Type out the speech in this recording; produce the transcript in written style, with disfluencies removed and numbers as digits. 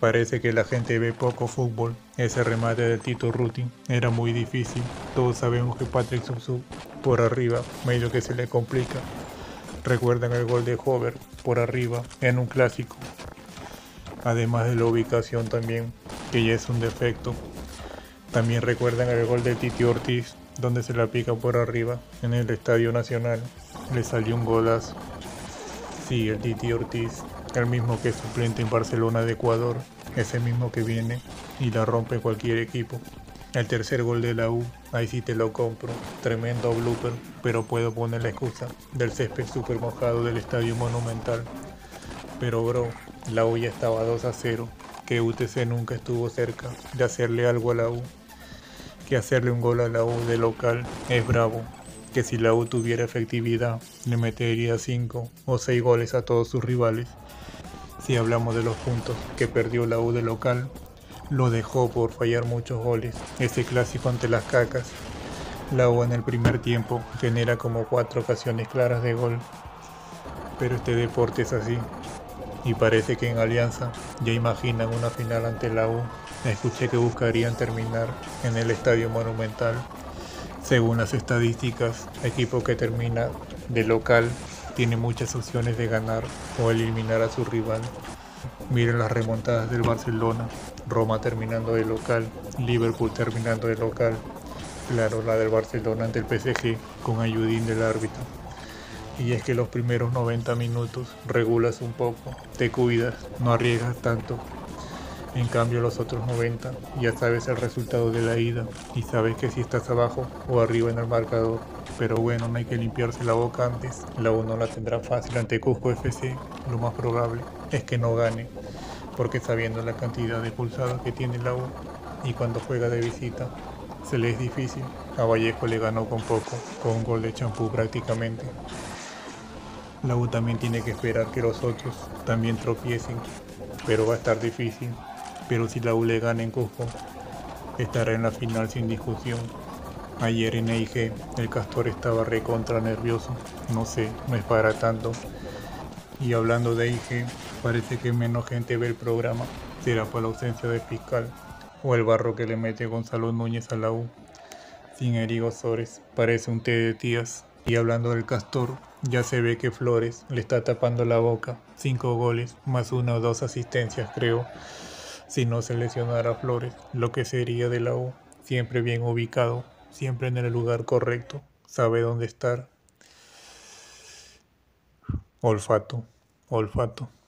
Parece que la gente ve poco fútbol. Ese remate de Tito Ruti era muy difícil. Todos sabemos que Patrick Subsu por arriba medio que se le complica. Recuerdan el gol de Hover por arriba en un clásico. Además de la ubicación también, que ya es un defecto. También recuerdan el gol de Titi Ortiz, donde se la pica por arriba en el Estadio Nacional. Le salió un golazo. Sí, el Titi Ortiz, el mismo que es suplente en Barcelona de Ecuador, ese mismo que viene y la rompe cualquier equipo. El tercer gol de la U, ahí sí te lo compro, tremendo blooper, pero puedo poner la excusa del césped super mojado del Estadio Monumental. Pero bro, la U ya estaba 2-0, que UTC nunca estuvo cerca de hacerle algo a la U, que hacerle un gol a la U de local es bravo, que si la U tuviera efectividad le metería 5 o 6 goles a todos sus rivales. Si hablamos de los puntos que perdió la U de local, lo dejó por fallar muchos goles. Ese clásico ante las Cacas, la U en el primer tiempo genera como 4 ocasiones claras de gol, pero este deporte es así. Y parece que en Alianza ya imaginan una final ante la U. Escuché que buscarían terminar en el Estadio Monumental. Según las estadísticas, equipo que termina de local tiene muchas opciones de ganar o eliminar a su rival. Miren las remontadas del Barcelona, Roma terminando de local, Liverpool terminando de local. Claro, la del Barcelona ante el PSG con ayudín del árbitro. Y es que los primeros 90 minutos regulas un poco, te cuidas, no arriesgas tanto. En cambio los otros 90 ya sabes el resultado de la ida y sabes que si estás abajo o arriba en el marcador. Pero bueno, no hay que limpiarse la boca antes. La U no la tendrá fácil ante Cusco FC. Lo más probable es que no gane, porque sabiendo la cantidad de pulsados que tiene la U y cuando juega de visita, se le es difícil. A Vallejo le ganó con poco, con un gol de champú prácticamente. La U también tiene que esperar que los otros también tropiecen, pero va a estar difícil. Pero si la U le gana en Cusco, estará en la final sin discusión. Ayer en EIG el Castor estaba recontra nervioso, no sé, no es para tanto. Y hablando de EIG, parece que menos gente ve el programa, será por la ausencia del fiscal o el barro que le mete Gonzalo Núñez a la U. Sin Erigo Sores, parece un té de tías. Y hablando del Castor, ya se ve que Flores le está tapando la boca. 5 goles, más 1 o 2 asistencias creo. Si no se lesionara Flores, lo que sería de la U. Siempre bien ubicado, siempre en el lugar correcto, sabe dónde estar. Olfato, olfato.